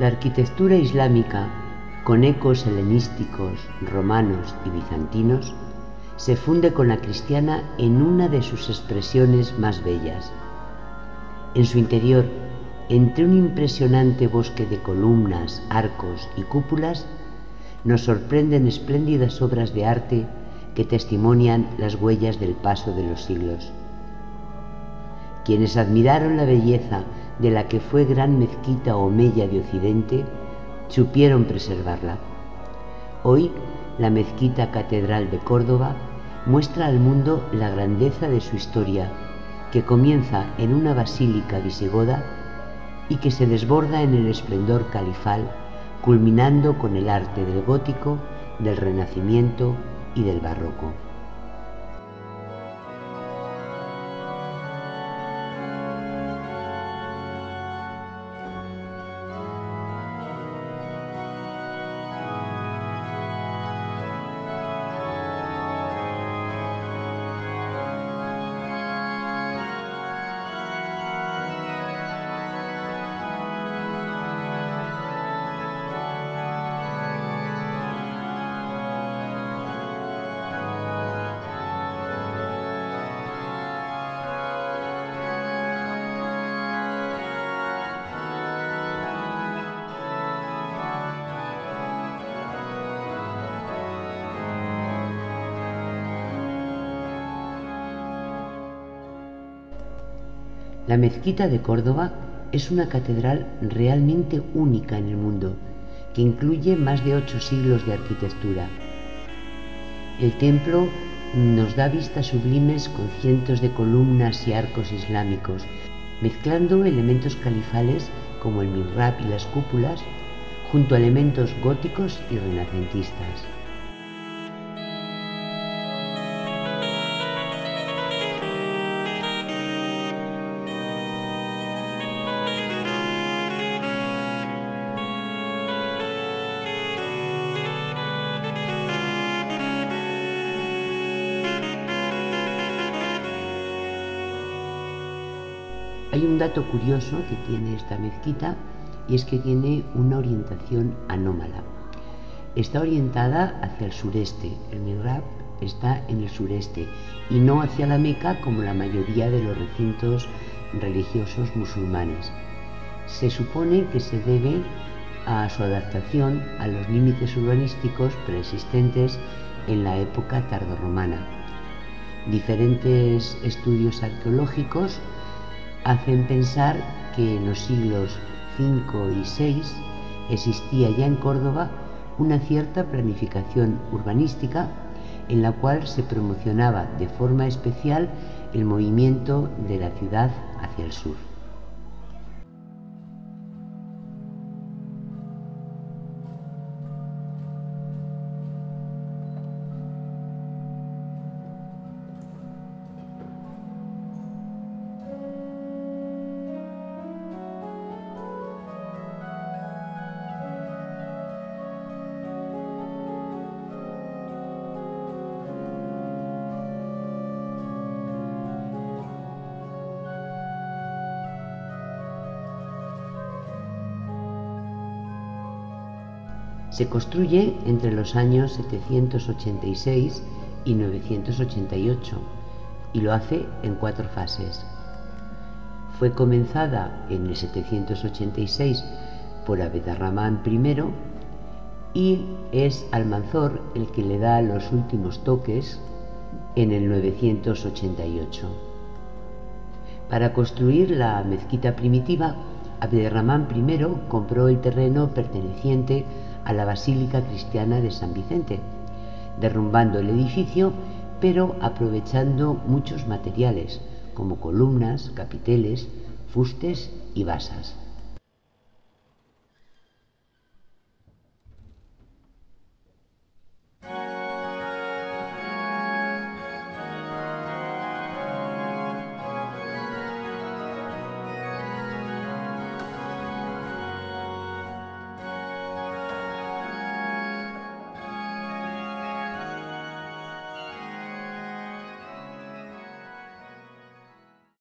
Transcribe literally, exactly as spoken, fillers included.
La arquitectura islámica, con ecos helenísticos, romanos y bizantinos, se funde con la cristiana en una de sus expresiones más bellas. En su interior, entre un impresionante bosque de columnas, arcos y cúpulas, nos sorprenden espléndidas obras de arte que testimonian las huellas del paso de los siglos. Quienes admiraron la belleza de la que fue gran mezquita omeya de Occidente, supieron preservarla. Hoy, la mezquita catedral de Córdoba muestra al mundo la grandeza de su historia, que comienza en una basílica visigoda y que se desborda en el esplendor califal, culminando con el arte del gótico, del renacimiento y del barroco. La mezquita de Córdoba es una catedral realmente única en el mundo, que incluye más de ocho siglos de arquitectura. El templo nos da vistas sublimes con cientos de columnas y arcos islámicos, mezclando elementos califales como el mihrab y las cúpulas, junto a elementos góticos y renacentistas. Hay un dato curioso que tiene esta mezquita, y es que tiene una orientación anómala. Está orientada hacia el sureste, el mihrab está en el sureste y no hacia la Meca como la mayoría de los recintos religiosos musulmanes. Se supone que se debe a su adaptación a los límites urbanísticos preexistentes en la época tardorromana. Diferentes estudios arqueológicos hacen pensar que en los siglos cinco y seis existía ya en Córdoba una cierta planificación urbanística en la cual se promocionaba de forma especial el movimiento de la ciudad hacia el sur. Se construye entre los años setecientos ochenta y seis y novecientos ochenta y ocho y lo hace en cuatro fases. Fue comenzada en el setecientos ochenta y seis por Abderramán primero y es Almanzor el que le da los últimos toques en el novecientos ochenta y ocho. Para construir la mezquita primitiva, Abderramán primero compró el terreno perteneciente a la Basílica Cristiana de San Vicente, derrumbando el edificio, pero aprovechando muchos materiales, como columnas, capiteles, fustes y basas.